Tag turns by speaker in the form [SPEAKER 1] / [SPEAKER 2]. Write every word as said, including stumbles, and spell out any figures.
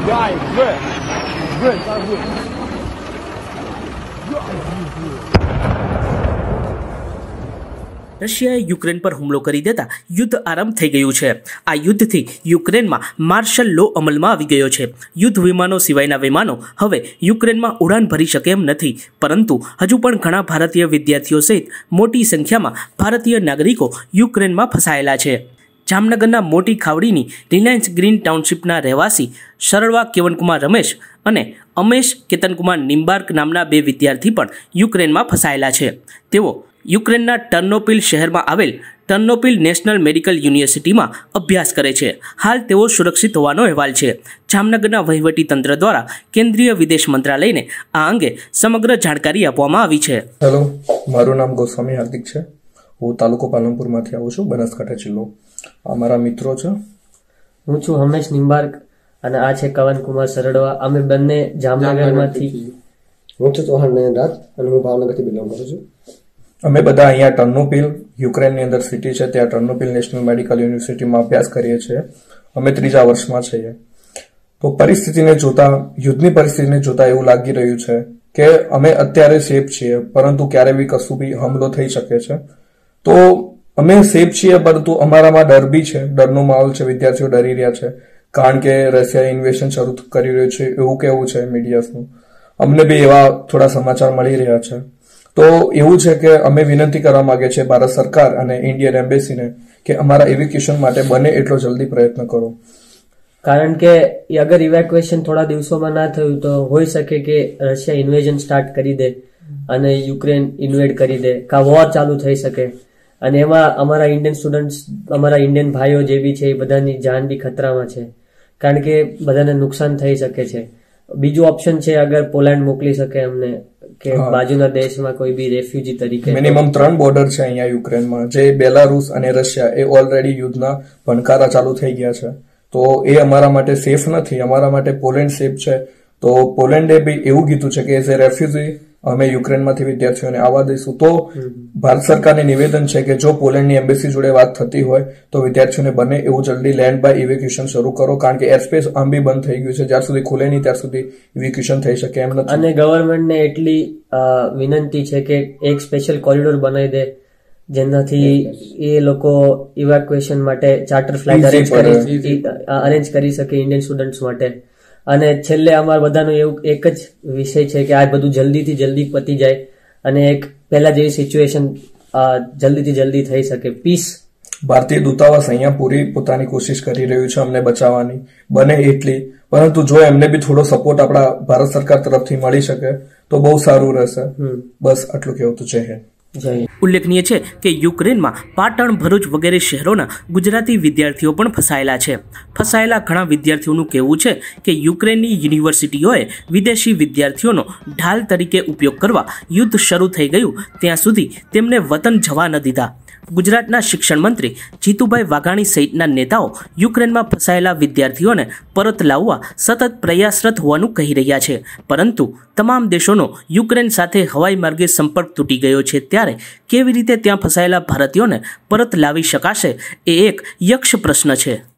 [SPEAKER 1] Guys, good. Good, that's good.
[SPEAKER 2] રશિયાએ Ukraine પર હુમલો કરી દેતા યુદ્ધ આરંભ થઈ ગયું છે। આ યુદ્ધથી યુક્રેનમાં માર્શલ લો અમલમાં આવી ગયો છે। યુદ્ધ વિમાનો સિવાયના વિમાનો હવે યુક્રેનમાં ઉડાન ભરી શકે એમ નથી, પરંતુ હજુ પણ ઘણા ભારતીય વિદ્યાર્થીઓ સહિત મોટી સંખ્યામાં ભારતીય નાગરિકો યુક્રેનમાં ફસાયેલા છે। જામનગરના મોટી ખાવડીની રિલાયન્સ ગ્રીન ટાઉનશીપના રહેવાસી સરળવા કેવનકુમાર રમેશ અને અમેશ કેતનકુમાર નિમ્બાર્ક નામના બે વિદ્યાર્થી પણ યુક્રેનમાં ફસાયેલા છે। તેઓ યુક્રેનના ટર્નોપિલ શહેરમાં આવેલ ટર્નોપિલ નેશનલ મેડિકલ યુનિવર્સિટીમાં અભ્યાસ કરે છે। હાલ તેઓ સુરક્ષિત હોવાનો અહેવાલ છે। જામનગરના વહીવટી તંત્ર દ્વારા કેન્દ્રીય વિદેશ મંત્રાલયને આ અંગે સમગ્ર જાણકારી આપવામાં આવી છે।
[SPEAKER 3] હેલો, મારું નામ ગોસ્વામી હાર્દિક છે। હું તાલુકો પાલનપુરમાંથી આવું છું, બનાસકાંઠા જિલ્લો। આ મારા મિત્રો છે।
[SPEAKER 4] હું છું હમેશ નિમ્બાર્ક અને આ છે કવનકુમાર સરડવા। અમે બંને જામનગરમાંથી।
[SPEAKER 5] હું છું ચૌહાણ નયનરાજ અને હું ભાવનગરથી બિલોંગ કરું છું।
[SPEAKER 3] અમે બધા અહીંયા ટર્નોપિલ યુક્રેનની અંદર સિટી છે, ત્યાં ટર્નોપિલ નેશનલ મેડિકલ યુનિવર્સિટીમાં અભ્યાસ કરીએ છીએ। અમે ત્રીજા વર્ષમાં છીએ। તો પરિસ્થિતિને જોતા, યુદ્ધની પરિસ્થિતિને જોતા એવું લાગી રહ્યું છે કે અમે અત્યારે સેફ છીએ, પરંતુ ક્યારે બી કશું બી હુમલો થઈ શકે છે। તો અમે સેફ છીએ, પરંતુ અમારામાં ડર બી છે, ડરનો માહોલ છે, વિદ્યાર્થીઓ ડરી રહ્યા છે, કારણ કે રશિયાએ ઇન્વેશન શરૂ કરી રહ્યું છે એવું કહેવું છે મીડિયાનું। અમને બી એવા થોડા સમાચાર મળી રહ્યા છે। તો એવું છે કે અમે વિનંતી કરવા માંગે છે ભારત સરકાર અને ઇન્ડિયન એમ્બેસીને કે અમારા ઇવેક્યુએશન માટે બને એટલો જલ્દી પ્રયત્ન કરો,
[SPEAKER 4] કારણ કે અગર ઇવેક્યુએશન થોડા દિવસોમાં ના થયું તો હોઈ શકે કે રશિયા ઇન્વેઝન સ્ટાર્ટ કરી દે અને યુક્રેન ઇન્વેડ કરી દે, કા વોર ચાલુ થઈ શકે, અને એમાં અમારા ઇન્ડિયન સ્ટુડન્ટ્સ, અમારા ઇન્ડિયન ભાઈઓ જે બી છે એ બધાની જાન બી ખતરામાં છે, કારણ કે બધાને નુકસાન થઈ શકે છે। બીજું ઓપ્શન છે અગર પોલેન્ડ મોકલી શકે અમને, કે બાજુના દેશમાં કોઈ બી રેફ્યુજી તરીકે।
[SPEAKER 3] મિનિમમ ત્રણ બોર્ડર છે અહીંયા યુક્રેનમાં, જે બેલારુસ અને રશિયા, એ ઓલરેડી યુદ્ધના ભણકારા ચાલુ થઈ ગયા છે। તો એ અમારા માટે સેફ નથી, અમારા માટે પોલેન્ડ સેફ છે। તો પોલેન્ડે બી એવું કીધું છે કે એઝ એ રેફ્યુજી અમે યુક્રેનમાંથી વિદ્યાર્થીઓને આવવા દઈશું। તો ભારત સરકારને નિવેદન છે કે જો પોલેન્ડની એમ્બેસી જોડે વાત થતી હોય તો વિદ્યાર્થીઓને બને એવું જલ્દી લેન્ડ બાય ઇવેક્યુએશન શરૂ કરો, કારણ કે એરસ્પેસ આમ બી બંધ થઈ ગયું છે। જ્યાં સુધી ખુલે નહીં ત્યાં સુધી ઇવેક્યુએશન થઈ શકે એમ નથી।
[SPEAKER 4] અને ગવર્મેન્ટને એટલી વિનંતી છે કે એક સ્પેશિયલ કોરિડોર બનાવી દે, જેનાથી એ લોકો ઇવેક્યુએશન માટે ચાર્ટર ફ્લાઇટ અરેન્જ કરી અરેન્જ કરી શકે ઇન્ડિયન સ્ટુડન્ટ્સ માટે। અને છેલ્લે અમારા બધાનો એવું એક જ વિષય છે કે આ બધું જલ્દીથી જલ્દી પતી જાય અને એક પહેલા જેવી સિચ્યુએશન જલ્દીથી જલ્દી થઈ શકે, પીસ।
[SPEAKER 3] ભારતીય દૂતાવાસ અહીંયા પૂરી પોતાની કોશિશ કરી રહ્યું છે અમને બચાવવાની, બને એટલી, પરંતુ જો એમને બી થોડો સપોર્ટ આપણા ભારત સરકાર તરફથી મળી શકે તો બહુ સારું રહેશે। બસ આટલું કહેવું તો છે।
[SPEAKER 2] ઉલ્લેખનીય છે કે યુક્રેનમાં પાટણ, ભરૂચ વગેરે શહેરોના ગુજરાતી વિદ્યાર્થીઓ પણ ફસાયેલા છે। ફસાયેલા ઘણા વિદ્યાર્થીઓનું કહેવું છે કે યુક્રેનની યુનિવર્સિટીઓએ વિદેશી વિદ્યાર્થીઓનો ઢાલ તરીકે ઉપયોગ કરવા યુદ્ધ શરૂ થઈ ગયું ત્યાં સુધી તેમને વતન જવા ન દીધા। ગુજરાતના શિક્ષણ મંત્રી જીતુભાઈ વાઘાણી સહિતના નેતાઓ યુક્રેનમાં ફસાયેલા વિદ્યાર્થીઓને પરત લાવવા સતત પ્રયાસરત હોવાનું કહી રહ્યા છે, પરંતુ તમામ દેશોનો યુક્રેન સાથે હવાઈ માર્ગે સંપર્ક તૂટી ગયો છે, ત્યારે કેવી રીતે ત્યાં ફસાયેલા ભારતીયોને પરત લાવી શકાશે એ એક યક્ષ પ્રશ્ન છે।